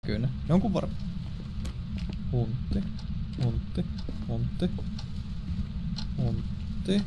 näkynyt. Jonkun verran. Huntti. Huntti. Huntti. Huntti.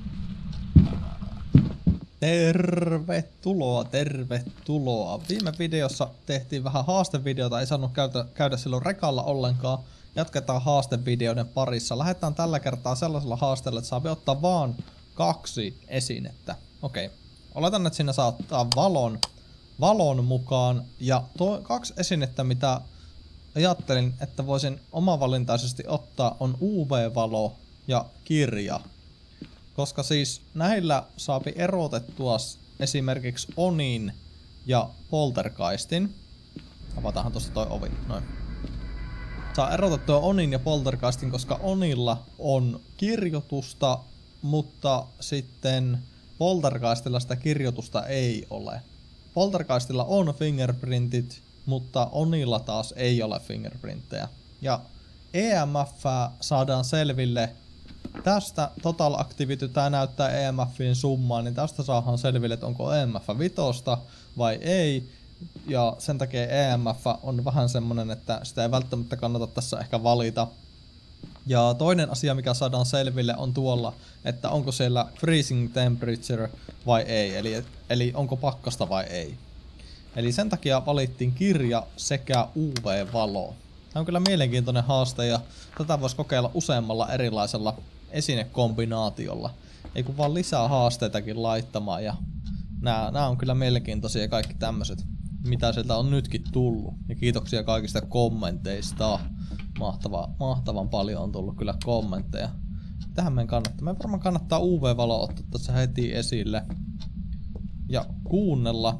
Tervetuloa, tervetuloa. Viime videossa tehtiin vähän haastevideota, ei saanut käydä silloin rekalla ollenkaan. Jatketaan haastevideoiden parissa. Lähdetään tällä kertaa sellaisella haasteella, että saa ottaa vaan 2 esinettä. Okei. Oletan, että siinä saa ottaa valon mukaan. Ja 2 esinettä, mitä ajattelin, että voisin omavalintaisesti ottaa, on UV-valo ja kirja. Koska siis näillä saapi erotettua esimerkiksi Onin ja Poltergeistin. Avataanhan tosta toi ovi, noin. Saa erotettua Onin ja Poltergeistin, koska Onilla on kirjoitusta, mutta sitten Poltergeistilla sitä kirjoitusta ei ole. Poltergeistilla on fingerprintit, mutta Onilla taas ei ole fingerprinttejä. Ja EMF saadaan selville. Tästä Total Activity, tää näyttää EMFin summaa, niin tästä saadaan selville, että onko EMF 5 vai ei. Ja sen takia EMF on vähän semmonen, että sitä ei välttämättä kannata tässä ehkä valita. Ja toinen asia, mikä saadaan selville, on tuolla, että onko siellä freezing temperature vai ei, eli onko pakkasta vai ei. Eli sen takia valittiin kirja sekä UV-valo. Tämä on kyllä mielenkiintoinen haaste ja tätä voisi kokeilla useammalla erilaisella esinekombinaatiolla. Ei kun vaan lisää haasteitakin laittamaan ja nämä on kyllä mielenkiintoisia kaikki tämmöiset, mitä sieltä on nytkin tullut. Ja kiitoksia kaikista kommenteista. Mahtavan paljon on tullut kyllä kommentteja. Tähän meidän kannattaa. Me varmaan kannattaa UV-valo ottaa tässä heti esille. Ja kuunnella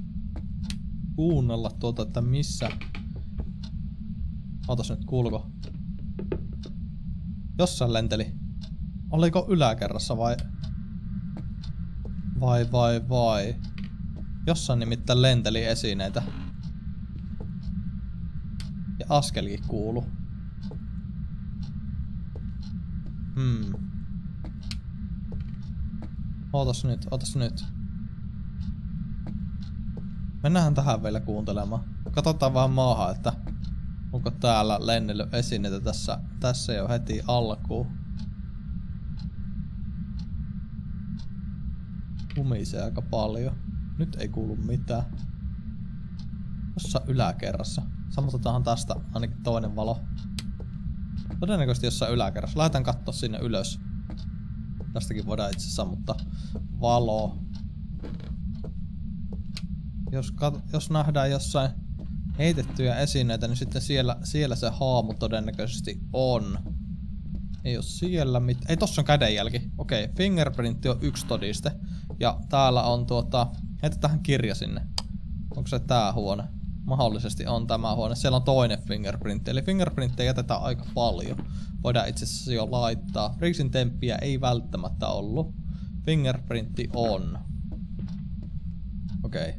että missä. Ootas nyt, kuuluko? Jossain lenteli. Oliko yläkerrassa vai? Vai. Jossain nimittäin lenteli esineitä. Ja askelkin kuulu. Ootas nyt. Mennään tähän vielä kuuntelemaan. Katsotaan vähän maahan, että onko täällä lennellyt esineitä tässä jo heti alkuun. Kumisee aika paljon. Nyt ei kuulu mitään. Jossain yläkerrassa. Sammutetaanhan tästä ainakin toinen valo. Todennäköisesti jossain yläkerrassa. Lähdetään katsoa sinne ylös. Tästäkin voidaan itse sammuttaa valo. Jos nähdään jossain heitettyjä esineitä, niin sitten siellä se haamu todennäköisesti on. Ei oo siellä mitään. Ei, tossa on kädenjälki. Okei, fingerprintti on 1 todiste. Ja täällä on heitetään kirja sinne. Onko se tää huone? Mahdollisesti on tämä huone. Siellä on toinen fingerprintti. Eli fingerprinttejä jätetään aika paljon. Voidaan itse asiassa jo laittaa. Freezing temppiä ei välttämättä ollut. Fingerprintti on. Okei.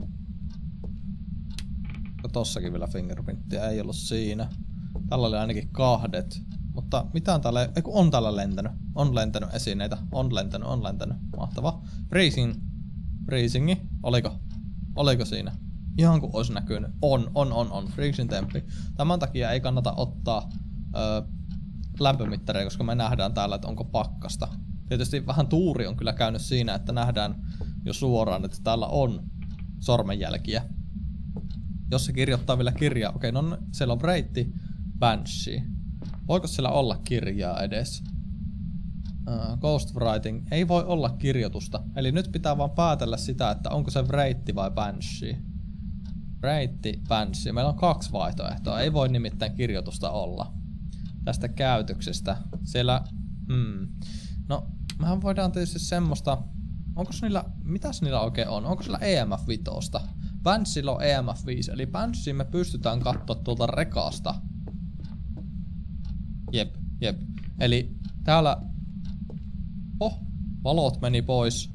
Tossakin vielä fingerprinttiä ei ollut siinä. Tällä oli ainakin 2. Mutta mitään täällä ei, kun on täällä lentänyt. On lentänyt esineitä. On lentänyt. Mahtava. Freezingi. Oliko siinä? Ihan kuin olisi näkynyt. On. Freezing tempi. Tämän takia ei kannata ottaa lämpömittareja, koska me nähdään täällä, että onko pakkasta. Tietysti vähän tuuri on kyllä käynyt siinä, että nähdään jo suoraan, että täällä on sormenjälkiä. Jos se kirjoittaa vielä kirjaa. Okei, no siellä on Breitti, Banshee. Voiko siellä olla kirjaa edes? Ghost writing. Ei voi olla kirjoitusta. Eli nyt pitää vaan päätellä sitä, että onko se Breitti vai Banshee. Breitti, Banshee. Meillä on 2 vaihtoehtoa. Ei voi nimittäin kirjoitusta olla. Tästä käytöksestä. Siellä... No, mehän voidaan tietysti semmoista... Onko niillä... Mitäs niillä oikein on? Onko sillä EMF 5? Bansheella on EMF 5, eli Banshee me pystytään katsoa tuolta rekasta. Jep. Eli täällä... valot meni pois.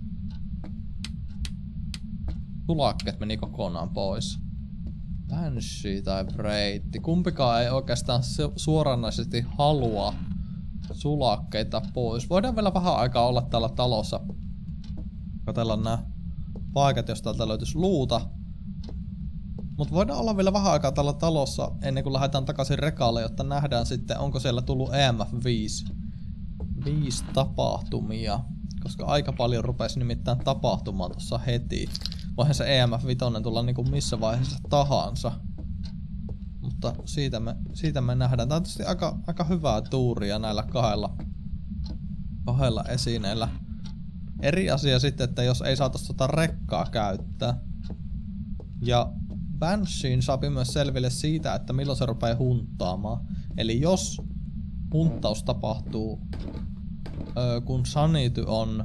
Sulakkeet meni kokonaan pois. Banshee tai Breitti. Kumpikaan ei oikeastaan suoranaisesti halua sulakkeita pois. Voidaan vielä vähän aikaa olla täällä talossa. Katsellaan nämä paikat, jos täältä löytyisi luuta. Mutta voidaan olla vielä vähän aikaa tällä talossa ennen kuin lähdetään takaisin rekalle, jotta nähdään sitten, onko siellä tullut EMF 5 tapahtumia. Koska aika paljon rupesi nimittäin tapahtumaan tuossa heti. Voihan se EMF 5 tulla niinku missä vaiheessa tahansa. Mutta siitä me nähdään. Tää on tietysti aika hyvää tuuria näillä kahdella esineellä. Eri asia sitten, että jos ei saatais tota rekkaa käyttää. Ja Bansheen saapi myös selville siitä, että milloin se rupeaa hunttaamaan. Eli jos hunttaus tapahtuu, kun sanity on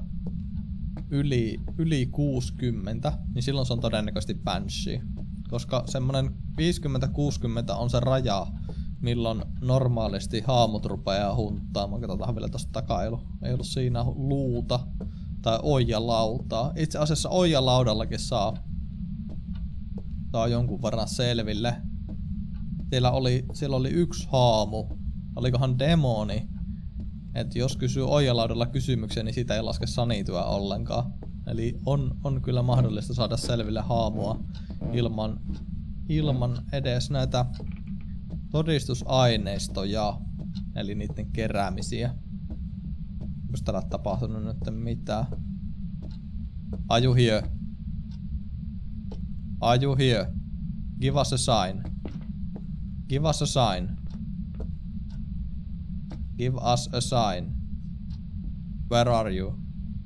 yli 60, niin silloin se on todennäköisesti Banshee. Koska semmonen 50-60 on se raja, milloin normaalisti haamut rupeaa hunttaamaan. Katsotaan vielä tosta takaa, ei ollut siinä luuta tai oijalautaa. Itse asiassa oijalaudallakin saa jonkun verran selville. Siellä oli yksi haamu. Olikohan demoni? Et jos kysyy oijalaudalla kysymyksiä, niin sitä ei laske sanityä ollenkaan. Eli on kyllä mahdollista saada selville haamua ilman edes näitä todistusaineistoja. Eli niiden keräämisiä. Onko täällä tapahtunut nyt mitään? Are you here? Are you here? Give us a sign. Give us a sign. Give us a sign. Where are you?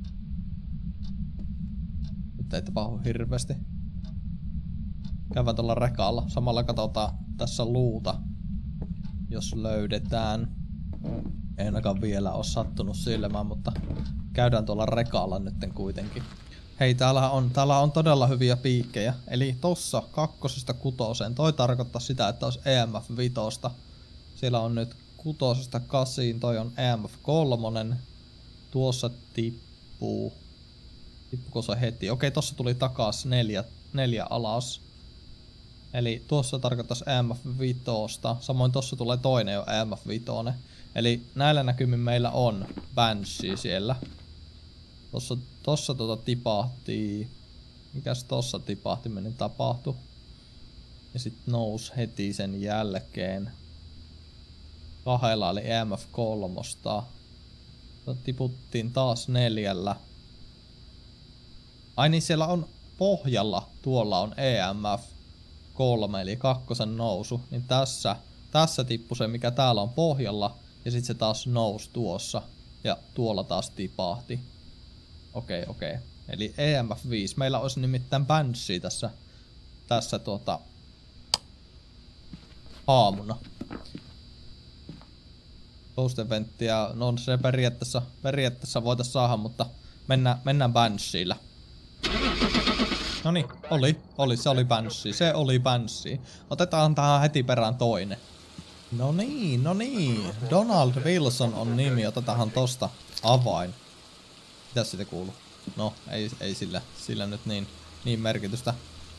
Nyt ei tapahdu hirveästi. Käydään tuolla rekalla. Samalla katsotaan tässä luuta. Jos löydetään. Ei ainakaan vielä ole sattunut silmään, mutta käydään tuolla rekalla nytten kuitenkin. Hei, täällä on todella hyviä piikkejä. Eli tossa 2-6. Toi tarkoittaa sitä, että olisi EMF 5. Siellä on nyt 6-8. Toi on EMF 3. Tuossa tippuu. Tippuko se heti? Okei, tossa tuli takas 4 alas. Eli tuossa tarkoittaisi EMF 5. Samoin tossa tulee toinen jo EMF 5. Eli näillä näkymin meillä on Banshee siellä. Tossa tipahtii. Mikäs tossa tipahtiminen tapahtui? Ja sit nousi heti sen jälkeen. 2 eli EMF 3. Tiputtiin taas 4. Ai niin, siellä on pohjalla, tuolla on EMF 3 eli 2 nousu. Niin tässä tippui se, mikä täällä on pohjalla. Ja sit se taas nousi tuossa. Ja tuolla taas tipahti. Okei. Eli EMF 5. Meillä olisi nimittäin Banshee tässä haamuna. Ghost eventtiä, no se periaatteessa voitais saada, mutta mennään Bansheella. Noniin, se oli Banshee. Otetaan tähän heti perään toinen. No niin. Donald Wilson on nimi, otetaanhan tosta avain. Mitäs siitä kuuluu? No, ei sillä nyt niin merkitystä.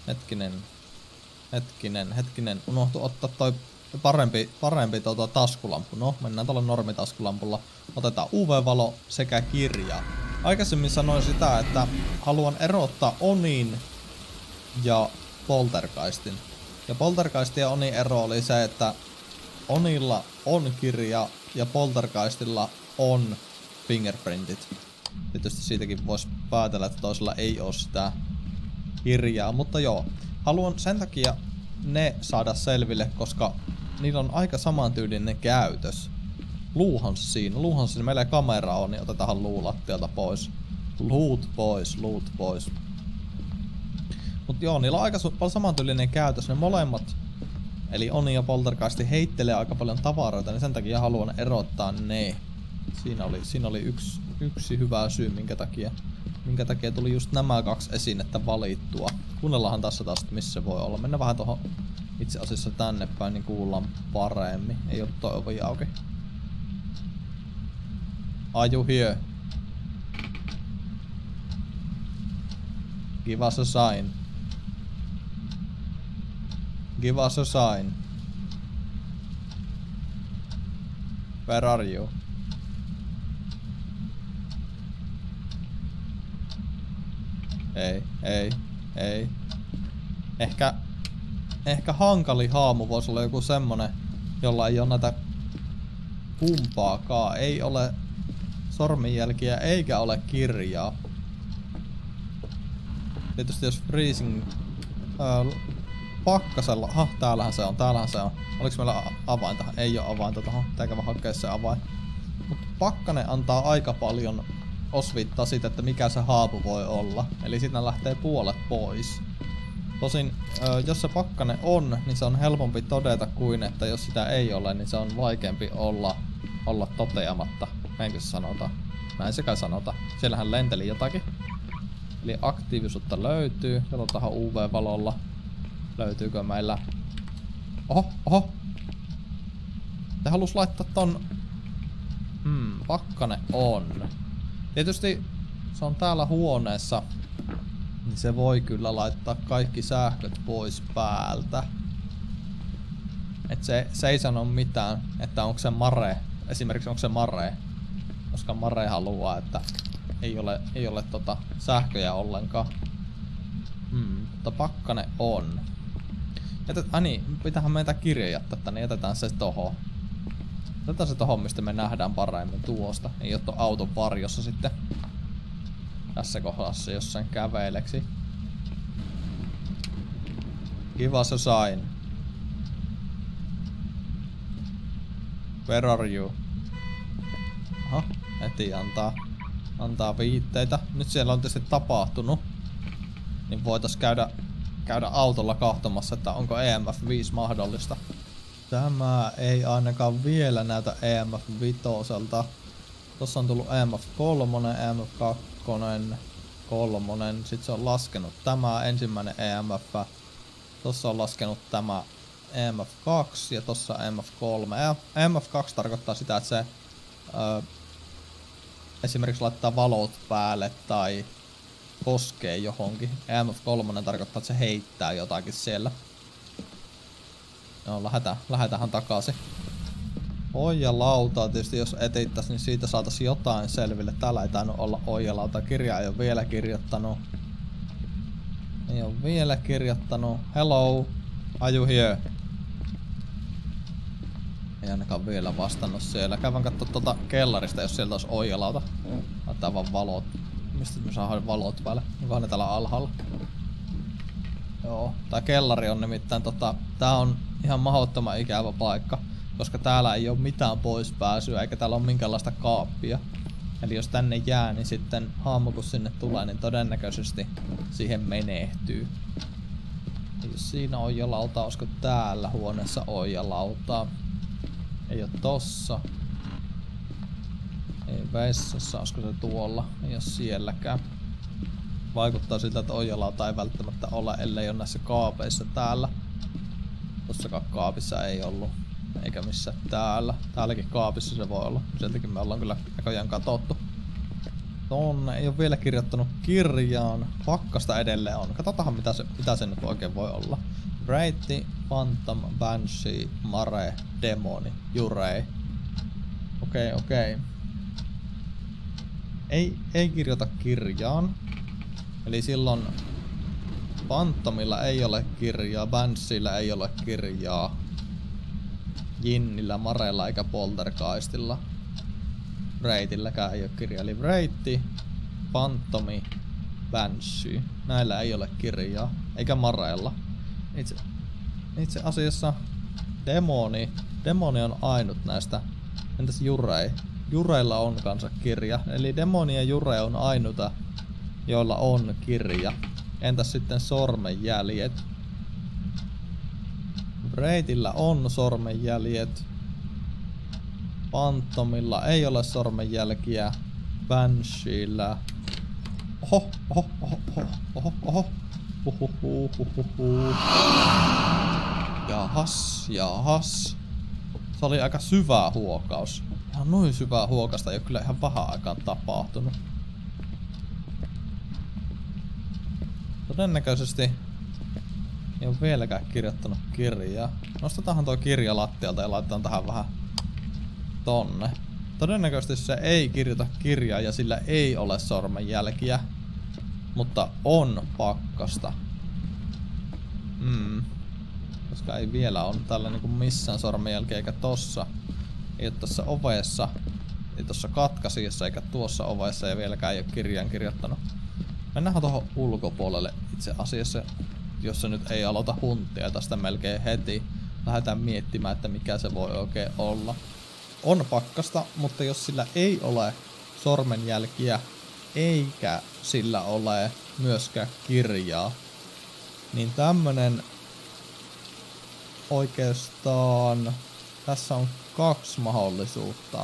Hetkinen. Unohtu ottaa toi parempi taskulampu. No, mennään tuolla normitaskulampulla. Otetaan UV-valo sekä kirja. Aikaisemmin sanoin sitä, että haluan erottaa Onin ja Poltergeistin. Ja Poltergeistin ja Onin ero oli se, että Onilla on kirja ja Poltergeistilla on fingerprintit. Tietysti siitäkin voisi päätellä, että toisella ei ole sitä kirjaa, mutta joo. Haluan sen takia ne saada selville, koska niillä on aika samantyylinen käytös. Luuhan siinä. Meillä ei kamera on, niin otetaan luulattialta pois. Loot pois. Mut joo, niillä on aika samantyylinen käytös. Ne molemmat, eli Oni ja Poltergeist, heittelee aika paljon tavaroita, niin sen takia haluan erottaa ne. Siinä oli yksi hyvä syy, minkä takia tuli just nämä 2 esinettä valittua. Kuunnellaanhan tässä taas, missä se voi olla. Mennään vähän tuohon itse asiassa tänne päin, niin kuullaan paremmin. Ei oo toi ovi auki. Are you here? Give us a sign. Give us a sign. Where are you? Ei. ehkä hankalin haamu voisi olla joku semmonen, jolla ei ole näitä kumpaakaan. Ei ole sormenjälkiä eikä ole kirjaa. Tietysti jos freezing pakkasella... täällähän se on, Oliks meillä avainta? Ei oo avainta tohon. Pitää käydä hakea se avain. Mut pakkanen antaa aika paljon osviittaa siitä, että mikä se haamu voi olla. Eli siitä lähtee puolet pois. Tosin, jos se pakkanen on, niin se on helpompi todeta kuin, että jos sitä ei ole, niin se on vaikeampi olla toteamatta. Näinkö se sanotaan? Näin se kai sanotaan. Siellähän lenteli jotakin. Eli aktiivisuutta löytyy. Katsotaan UV-valolla. Löytyykö meillä... Oho! Te halus laittaa ton... pakkane on. Tietysti se on täällä huoneessa. Niin se voi kyllä laittaa kaikki sähköt pois päältä. Et se ei sano mitään, että onko se mare. Esimerkiksi onko se mare. Koska mare haluaa, että ei ole sähköjä ollenkaan. Mutta pakkane on. Pitäähän meitä kirja jättää tänne, jätetään se tohon. Jätetään se tohon, mistä me nähdään paremmin tuosta. Ei oo auton varjossa sitten. Tässä kohdassa jossain käveleksi. Give us a sign. Where are you? Aha, heti antaa viitteitä. Nyt siellä on tietysti tapahtunut. Niin voitais käydä autolla kahtomassa, että onko EMF 5 mahdollista. Tämä ei ainakaan vielä näytä EMF 5. Tossa on tullut EMF 3, EMF 2, 3. Sitten se on laskenut tämä ensimmäinen EMF. Tossa on laskenut tämä EMF 2 ja tossa EMF 3. EMF 2 tarkoittaa sitä, että se esimerkiksi laittaa valot päälle tai koskee johonkin. EMF 3 tarkoittaa, että se heittää jotakin siellä. No, lähdetään takaisin. Oijalautaa tietysti jos etittäis, niin siitä saatais jotain selville. Täällä ei tainnut olla oijalauta. Kirja ei oo vielä kirjoittanut. Ei oo vielä kirjoittanut. Hello, are you here? Ei ainakaan vielä vastannut siellä. Käydään kattoo tuota kellarista, jos sieltä olisi oijalauta. Laittaa vaan valot. Mistä me saadaan valot päälle? Onkohan ne täällä alhaalla? Joo, tää kellari on nimittäin tää on ihan mahdottoman ikävä paikka. Koska täällä ei oo mitään pois pääsyä eikä täällä oo minkäänlaista kaappia. Eli jos tänne jää, niin sitten haamu kun sinne tulee, niin todennäköisesti siihen menehtyy. Jos siinä oijalautaa, olisiko täällä huoneessa oijalautaa? Ei oo tossa. Ei vessassa, olisiko se tuolla? Ei oo sielläkään. Vaikuttaa siltä, että oijalauta ei välttämättä ole, ellei ole näissä kaapeissa täällä. Tossakaan kaapissa ei ollut. Eikä missä täällä. Täälläkin kaapissa se voi olla. Sieltäkin me ollaan kyllä näköjään katsottu. Tonne ei oo vielä kirjoittanut kirjaan. Pakkasta edelleen on. Katsotaanhan mitä se nyt oikein voi olla. Wraith, Phantom, Banshee, Mare, Demoni, Jurei. Okei. Ei kirjoita kirjaan. Eli silloin Phantomilla ei ole kirjaa, Bansheella ei ole kirjaa. Jinnillä, Marella eikä Poltergeistilla. Wraithilläkään ei ole kirjaa. Eli Wraith, Phantomi, Banshee. Näillä ei ole kirjaa. Eikä Marella. Itse asiassa Demoni on ainut näistä. Entäs Jurei? Jureilla on kanssa kirja. Eli Demoni ja Jure on ainuta, joilla on kirja. Entäs sitten sormenjäljet? Wraithillä on sormenjäljet. Phantomilla ei ole sormenjälkiä. Bansheella. Jahas. Se oli aika syvä huokaus. Ihan noin syvää huokasta ei oo kyllä ihan vähän aikaan tapahtunut. Todennäköisesti ei oo vieläkään kirjoittanut kirjaa. Nostetaanhan tuo kirja lattialta ja laitetaan tähän vähän tonne. Todennäköisesti se ei kirjoita kirjaa ja sillä ei ole sormenjälkiä. Mutta on pakkasta. koska ei vielä on tällä niinku missään sormenjälkeä eikä tossa. Ei oo tossa ovessa, ei tossa katkaisijassa eikä tuossa ovessa ja vieläkään ei oo kirjaan kirjoittanut. Mennään tuohon ulkopuolelle itse asiassa, jos se nyt ei aloita hunttia tästä melkein heti. Lähdetään miettimään, että mikä se voi oikein olla. On pakkasta, mutta jos sillä ei ole sormenjälkiä eikä sillä ole myöskään kirjaa, niin tämmönen oikeastaan tässä on kaksi mahdollisuutta.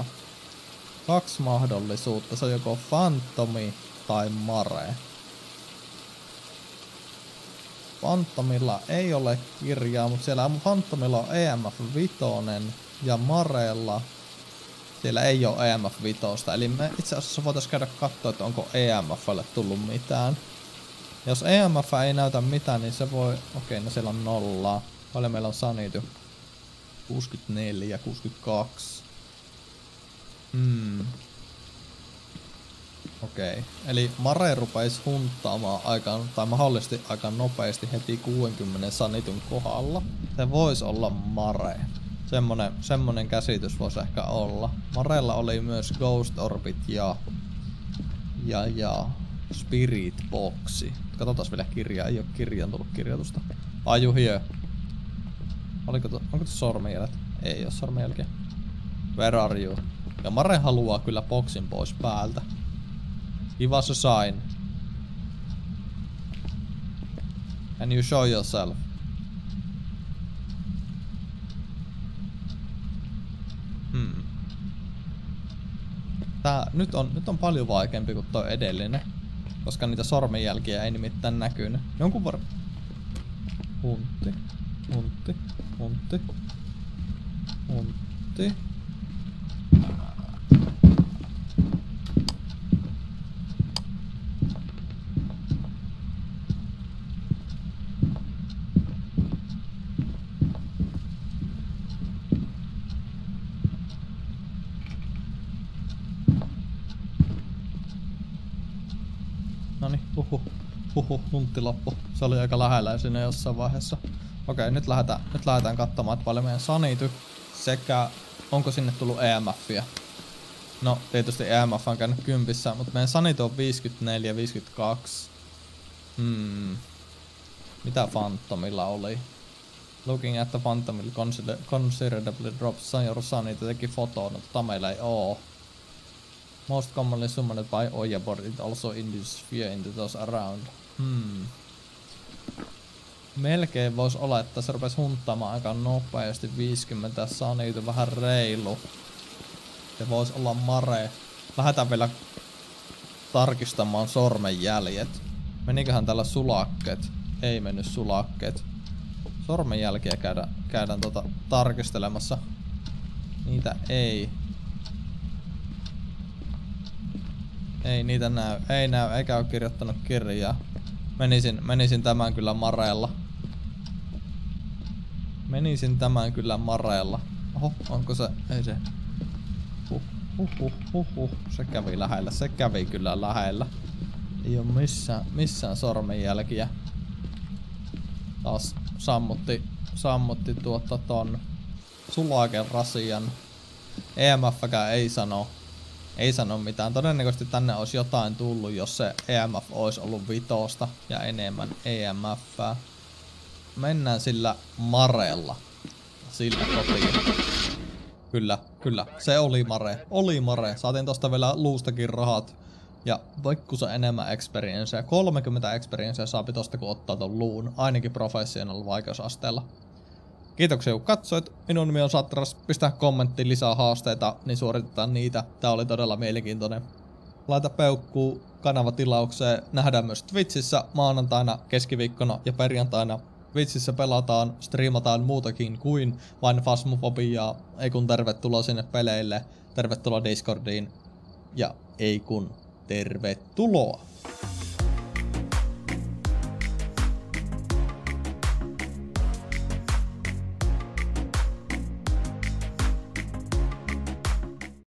Se on joko Phantomi tai Mare. Phantomilla ei ole kirjaa, mutta siellä Phantomilla on EMF 5 ja Marella siellä ei ole EMF 5. Eli me itse asiassa voitaisiin käydä katsoa, että onko EMFlle tullut mitään. Jos EMF ei näytä mitään, niin se voi... Okei, no siellä on 0. Paljon meillä on sanity? 64, 62. Okei. Eli Mare rupeisi hunttaamaan tai mahdollisesti aika nopeasti heti 60 sanityn kohdalla. Se voisi olla Mare. Semmonen käsitys voisi ehkä olla. Marella oli myös Ghost Orbit ja Spirit Boxi. Katsotaan vielä kirjaa. Ei oo kirjaan tullut kirjoitusta. Are you here? Onko tuossa sormenjäljet? Ei oo sormenjälkeä. Where are you? Ja Mare haluaa kyllä boxin pois päältä. Give us a sign. Can you show yourself? Tää nyt on paljon vaikeampi kuin toi edellinen, koska niitä sormenjälkiä ei nimittäin näkynyt. Jonkun verran. Huntti. Noniin, huntti loppu. Se oli aika lähellä siinä jossain vaiheessa. Okei, nyt lähdetään katsomaan, että paljon meidän sanity sekä onko sinne tullut EMFiä. No, tietysti EMF on käynyt 10, mutta meidän sanity on 54, 52. Mitä Phantomilla oli? Looking at the Phantom will considerably drop your sanity, teki foto, no tota meillä ei oo. Most commonly summoned by Oya board, it also induces fear into those around. Melkein voisi olla, että se rupesi hunttaamaan aika nopeasti. 50 sanity, vähän reilu. Se voisi olla Mare. Lähdetään vielä tarkistamaan sormenjäljet. Meniköhän tällä sulakkeet? Ei mennyt sulakkeet. Sormenjälkiä käydään tarkistelemassa. Niitä ei. Ei niitä näy. Ei näy, eikä oo kirjoittanut kirjaa. Menisin tämän kyllä Marella. Oho, onko se? Ei se. Se kävi lähellä. Se kävi kyllä lähellä. Ei oo missään sormenjälkiä. Taas sammutti ton sulaken rasian. EMFkään ei sano mitään. Todennäköisesti tänne olisi jotain tullut, jos se EMF olisi ollut 5 ja enemmän EMFää. Mennään sillä Marella. Sillä kotiin. Kyllä. Se oli Mare. Saatiin tosta vielä luustakin rahat. Ja vaikka enemmän experiencea. 30 experiencea saapi tosta kun ottaa ton luun. Ainakin professional vaikeusasteella. Kiitoksia kun katsoit. Minun nimi on Satras. Pistää kommenttiin lisää haasteita, niin suoritetaan niitä. Tää oli todella mielenkiintoinen. Laita peukkuu kanavatilaukseen. Nähdään myös Twitchissä maanantaina, keskiviikkona ja perjantaina. Twitchissä pelataan, striimataan muutakin kuin vain Phasmophobiaa. Ei kun tervetuloa sinne peleille. Tervetuloa Discordiin. Ja ei kun tervetuloa.